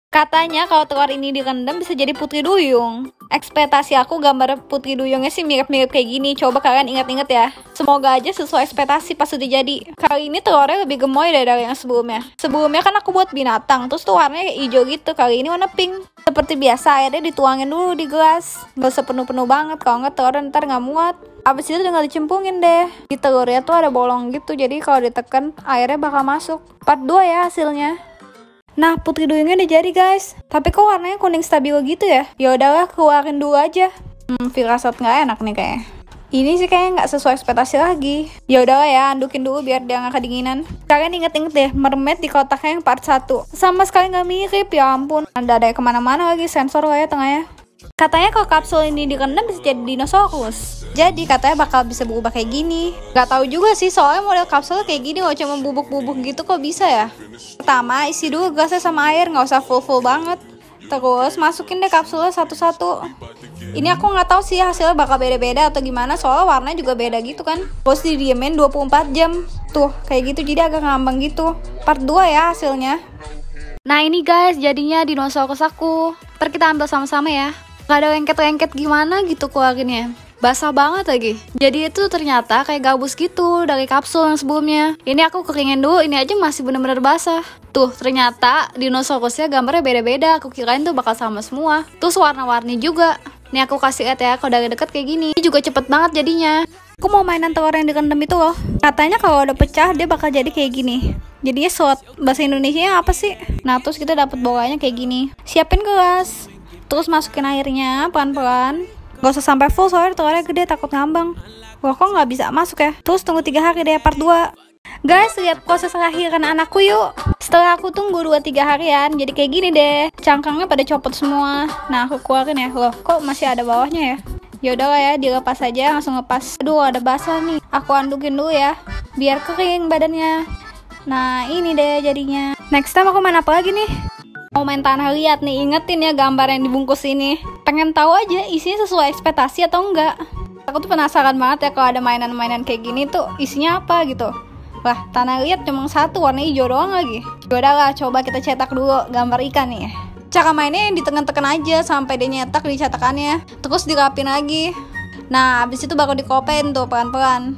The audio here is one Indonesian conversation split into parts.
Katanya kalau telur ini direndam bisa jadi putri duyung. Ekspektasi aku gambar putri duyungnya sih mirip-mirip kayak gini. Coba kalian inget-inget ya. Semoga aja sesuai ekspektasi pas udah jadi. Kali ini telurnya lebih gemoy dari yang sebelumnya. Sebelumnya kan aku buat binatang, terus tuh warnanya kayak hijau gitu. Kali ini warna pink. Seperti biasa airnya dituangin dulu di gelas. Gak usah penuh-penuh banget, kalau nggak telur ntar nggak muat. Abis itu tinggal dicemplungin deh. Di telurnya tuh ada bolong gitu, jadi kalau ditekan airnya bakal masuk. Part 2 ya hasilnya. Nah, putri duyungnya udah jadi guys. Tapi kok warnanya kuning stabilo gitu ya? Ya udahlah, keluarin dulu aja. Firasat nggak enak nih kayaknya. Ini sih kayaknya nggak sesuai ekspektasi lagi. Ya udahlah ya, andukin dulu biar dia nggak kedinginan. Kalian inget-inget deh, mermaid di kotaknya yang part 1. Sama sekali nggak mirip, ya ampun. Ada kemana-mana lagi, sensor lah ya tengahnya. Katanya kalau kapsul ini direndam bisa jadi dinosaurus. Jadi katanya bakal bisa berubah kayak gini. Gak tahu juga sih, soalnya model kapsulnya kayak gini loh, cuma bubuk-bubuk gitu kok bisa ya. Pertama isi dulu gelasnya sama air, nggak usah full banget. Terus masukin deh kapsulnya satu-satu. Ini aku nggak tahu sih hasilnya bakal beda-beda atau gimana, soalnya warnanya juga beda gitu kan. Terus didiemin 24 jam. Tuh kayak gitu, jadi agak ngambang gitu. Part 2 ya hasilnya. Nah ini guys, jadinya dinosaurus aku. Ntar kita ambil sama-sama ya. Gak ada lengket-lengket gimana gitu keluarinnya. Basah banget lagi. Jadi itu ternyata kayak gabus gitu dari kapsul yang sebelumnya. Ini aku keringin dulu, ini aja masih bener-bener basah. Tuh ternyata dinosaurusnya gambarnya beda-beda. Aku kirain tuh bakal sama semua. Terus warna-warni juga. Nih aku kasih lihat ya, kalau dari deket kayak gini. Ini juga cepet banget jadinya. Aku mau mainan telur yang direndam itu loh. Katanya kalau udah pecah dia bakal jadi kayak gini. Jadinya slot. Bahasa Indonesianya apa sih? Nah terus kita dapet bolanya kayak gini. Siapin gelas. Terus masukin airnya pelan-pelan. Gak usah sampai full soalnya telurnya gede, takut ngambang. Wah kok gak bisa masuk ya. Terus tunggu 3 hari deh part 2. Guys lihat proses lahiran anakku yuk. Setelah aku tunggu 2-3 harian jadi kayak gini deh. Cangkangnya pada copot semua. Nah aku keluarin ya. Loh kok masih ada bawahnya ya. Ya udahlah ya, dilepas aja, langsung lepas. Aduh ada basah nih. Aku andukin dulu ya biar kering badannya. Nah ini deh jadinya. Next time aku main apa lagi nih? Mau main tanah liat nih, ingetin ya gambar yang dibungkus ini. Pengen tahu aja isinya sesuai ekspektasi atau enggak. Aku tuh penasaran banget ya kalau ada mainan-mainan kayak gini tuh isinya apa gitu. Wah, tanah liat cuma satu, warna hijau doang lagi. Yaudah lah, coba kita cetak dulu gambar ikan nih. Cara mainnya yang ditekan-tekan aja sampai dia nyetak di cetakannya. Terus dirapin lagi. Nah, abis itu baru dikopen tuh pelan-pelan.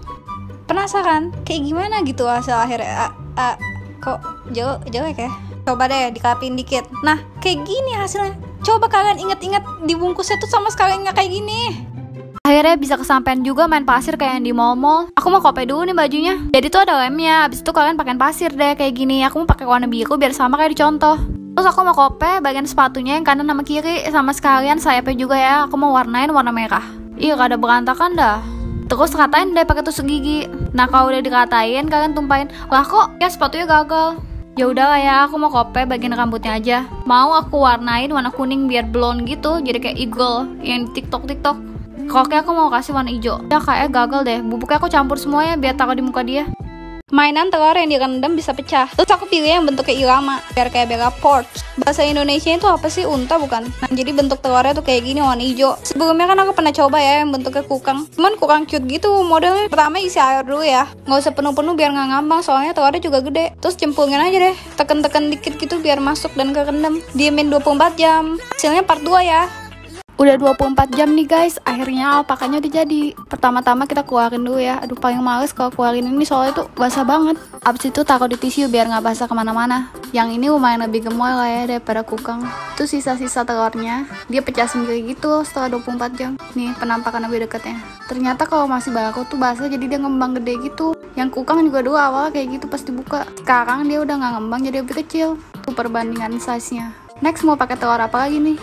Penasaran? Kayak gimana gitu hasil akhirnya? Kok jelek ya? Coba deh dikapin dikit. Nah kayak gini hasilnya. Coba kalian inget-inget dibungkusnya tuh sama sekali nggak kayak gini. Akhirnya bisa kesampean juga main pasir kayak yang di mall-mall. Aku mau kope dulu nih bajunya. Jadi tuh ada lemnya. Abis itu kalian pakai pasir deh kayak gini. Aku mau pakai warna biru biar sama kayak di contoh. Terus aku mau kope bagian sepatunya yang kanan sama kiri. Sama sekalian sayapnya juga ya. Aku mau warnain warna merah. Iya gak ada berantakan dah. Terus katain deh pakai tusuk gigi. Nah kalau udah dikatain kalian tumpahin. Lah kok ya sepatunya gagal. Ya udahlah ya, aku mau kope bagian rambutnya aja. Mau aku warnain warna kuning biar blonde gitu, jadi kayak eagle yang di TikTok. Koknya aku mau kasih warna hijau. Ya kayaknya gagal deh. Bubuknya aku campur semuanya biar taruh di muka dia. Mainan telur yang direndam bisa pecah. Terus aku pilih yang bentuknya irama biar kayak Bella Porch. Bahasa Indonesia itu apa sih? Unta bukan? Nah jadi bentuk telurnya tuh kayak gini warna hijau. Sebelumnya kan aku pernah coba ya yang bentuknya kukang. Cuman kurang cute gitu modelnya. Pertama isi air dulu ya. Nggak usah penuh-penuh biar nggak ngambang soalnya telurnya juga gede. Terus cemplungin aja deh. Tekan-tekan dikit gitu biar masuk dan kerendam. Diemin 24 jam. Hasilnya part 2 ya. Udah 24 jam nih guys, akhirnya alpakanya udah jadi. Pertama-tama kita keluarin dulu ya. Aduh paling males kalau keluarin ini soalnya tuh basah banget. Abis itu taruh di tisu biar nggak basah kemana-mana. Yang ini lumayan lebih gemoy lah ya daripada kukang. Itu sisa-sisa telurnya, dia pecah sendiri gitu setelah 24 jam. Nih penampakan lebih deketnya. Ternyata kalau masih baru tuh basah jadi dia ngembang gede gitu. Yang kukang juga dulu awalnya kayak gitu pas dibuka. Sekarang dia udah nggak ngembang jadi lebih kecil. Tuh perbandingan size-nya. Next mau pakai telur apa lagi nih?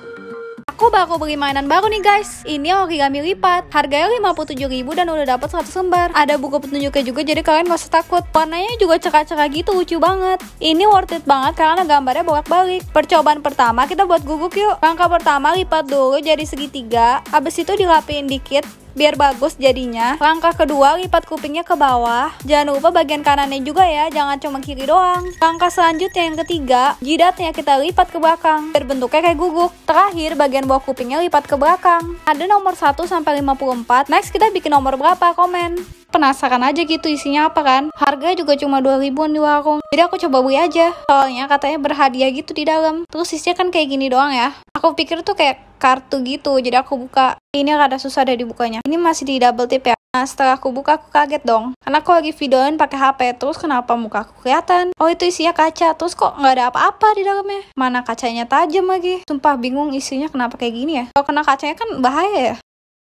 Aku baru beli mainan baru nih guys. Ini origami lipat. Harganya 57.000 dan udah dapat 100 lembar. Ada buku petunjuknya juga jadi kalian gak usah takut. Warnanya juga cerah-cerah gitu, lucu banget. Ini worth it banget karena gambarnya bolak-balik. Percobaan pertama kita buat guguk yuk. Langkah pertama lipat dulu jadi segitiga. Abis itu dilapin dikit biar bagus jadinya. Langkah kedua lipat kupingnya ke bawah. Jangan lupa bagian kanannya juga ya, jangan cuma kiri doang. Langkah selanjutnya yang ketiga, jidatnya kita lipat ke belakang biar bentuknya kayak guguk. Terakhir bagian bawah kupingnya lipat ke belakang. Ada nomor 1 sampai 54. Next kita bikin nomor berapa? Komen. penasaran aja gitu isinya apa kan. Harga juga cuma 2 ribuan di warung. Jadi aku coba beli aja. Soalnya katanya berhadiah gitu di dalam. Terus isinya kan kayak gini doang ya. Aku pikir tuh kayak kartu gitu. Jadi aku buka. Ini rada susah deh dibukanya. Ini masih di double tip ya. Nah setelah aku buka aku kaget dong. Karena aku lagi videoin pakai HP. Terus kenapa muka aku kelihatan? Oh itu isinya kaca. Terus kok nggak ada apa-apa di dalamnya. Mana kacanya tajam lagi. Sumpah bingung isinya kenapa kayak gini ya. Kalau kena kacanya kan bahaya ya.